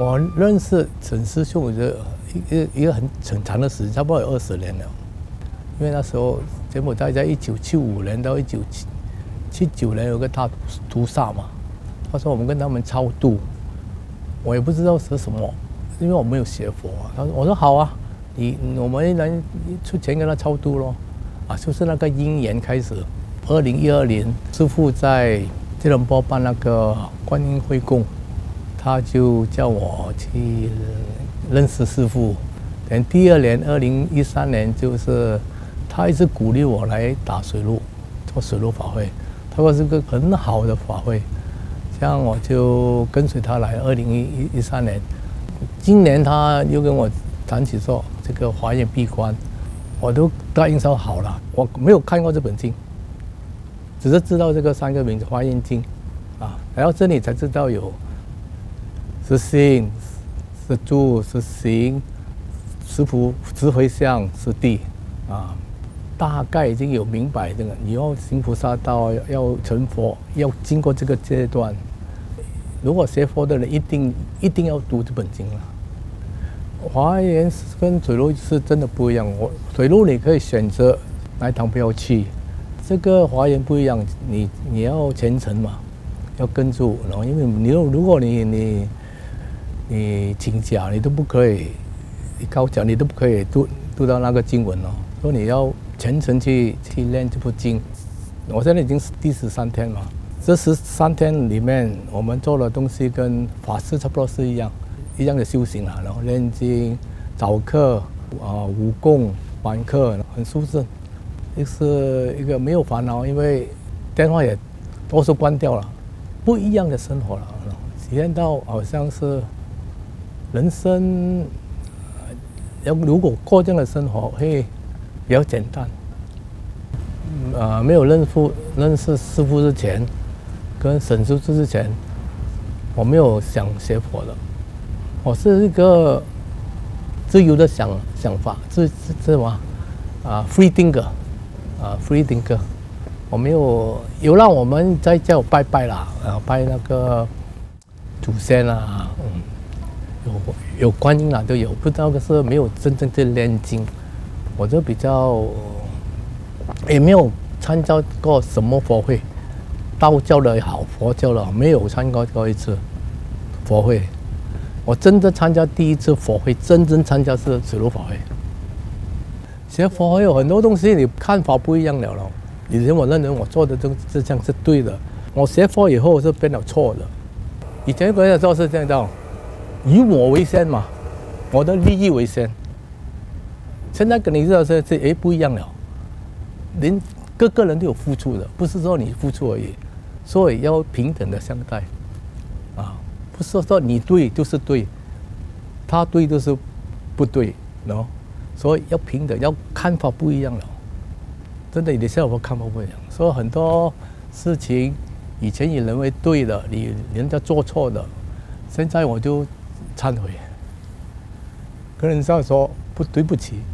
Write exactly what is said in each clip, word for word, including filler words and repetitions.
我认识陈师兄，我觉得一个一个很很长的时间，差不多有二十年了。因为那时候柬埔寨在一九七五年到一九七九年有个大屠杀嘛，他说我们跟他们超度，我也不知道是什么，因为我没有学佛、啊。他说我说好啊，你我们能出钱跟他超度咯，啊，就是那个因缘开始。二零一二年，师父在吉隆坡办那个观音会供。他就叫我去认识师父，等第二年，二零一三年，就是他一直鼓励我来打水路，做水路法会。他说是个很好的法会，这样我就跟随他来。二零一三年，今年他又跟我谈起说这个华严闭关，我都答应说好了。我没有看过这本经，只是知道这个三个名字华严经啊，然后这里才知道有。是心，是住，是行，是菩是回向，是地，啊，大概已经有明白这个。你要行菩萨道，要成佛，要经过这个阶段。如果学佛的人，一定一定要读这本经了。华严跟水路是真的不一样。我水路你可以选择哪一堂不要去，这个华严不一样，你你要虔诚嘛，要跟住，然后因为你如果你你。你请假你都不可以，你高脚你都不可以读读到那个经文哦。所以你要全程去去练这部经。我现在已经是第十三天嘛，这十三天里面我们做的东西跟法师差不多是一样，一样的修行啊。然后练经、早课啊、武功、晚课，很舒适，是一个没有烦恼，因为电话也多数关掉了，不一样的生活了，体验到好像是。人生要如果过这样的生活会比较简单。呃，没有认识认识师父之前，跟沈师父之前，我没有想学佛的。我是一个自由的想想法，自自什么啊 ，free thinker， 啊 ，free thinker。我没有有让我们在叫我拜拜啦，啊，拜那个祖先啊，嗯。有有观音啦都有，不知道可是没有真正的练经，我就比较也没有参加过什么佛会，道教的也好，佛教的好，没有参加过一次佛会。我真正参加第一次佛会，真正参加是水陆法会。学佛会有很多东西，你看法不一样了咯。以前我认为我做的这这这样是对的，我学佛以后是变了错的。以前跟人做是这样的。以我为先嘛，我的利益为先。现在跟你知道是这哎不一样了，连各个人都有付出的，不是说你付出而已，所以要平等的相待，啊，不是说你对就是对，他对就是不对，喏，所以要平等，要看法不一样了。真的，你现在我看法不一样，所以很多事情以前你认为对的，你人家做错的，现在我就。忏悔，跟人家说不对不起。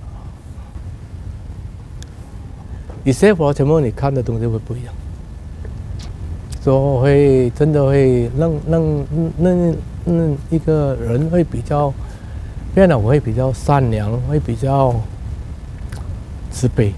你学佛全部你看的东西会不一样，所以会真的会让让让让一个人会比较变得会比较善良，会比较慈悲，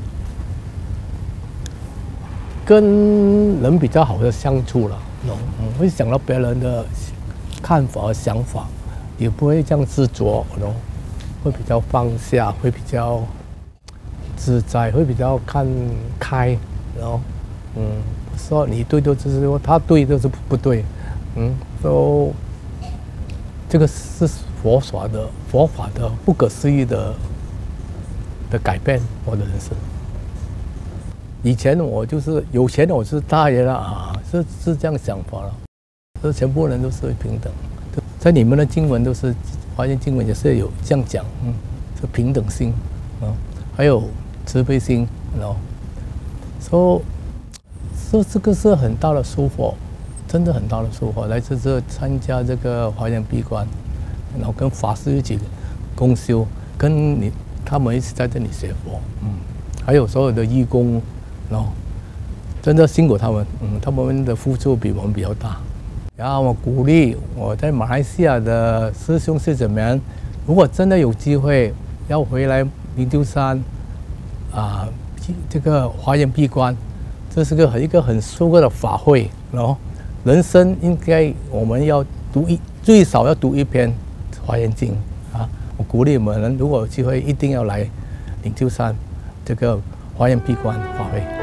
跟人比较好的相处了，嗯，会想到别人的看法和想法。也不会这样执着，喏，会比较放下，会比较自在，会比较看开，然后，嗯，说你对就是说他对就是不对，嗯，都这个是佛法的佛法的不可思议的的改变我的人生。以前我就是有钱，我是大爷了啊，是是这样想法了，这全部人都是平等。在你们的经文都是华严经文也是有这样讲，嗯，是平等心，啊，还有慈悲心，然后，所以说这个是很大的收获，真的很大的收获。来自这参加这个华严闭关，然后跟法师一起共修，跟你他们一起在这里学佛，嗯，还有所有的义工，然后真的辛苦他们，嗯，他们的付出比我们比较大。 然后我鼓励我在马来西亚的师兄师姐们，如果真的有机会要回来灵鹫山啊，这个华严闭关，这是个很一个很殊个的法会，然后人生应该我们要读一最少要读一篇华严经啊！我鼓励我们，如果有机会一定要来灵鹫山这个华严闭关法会。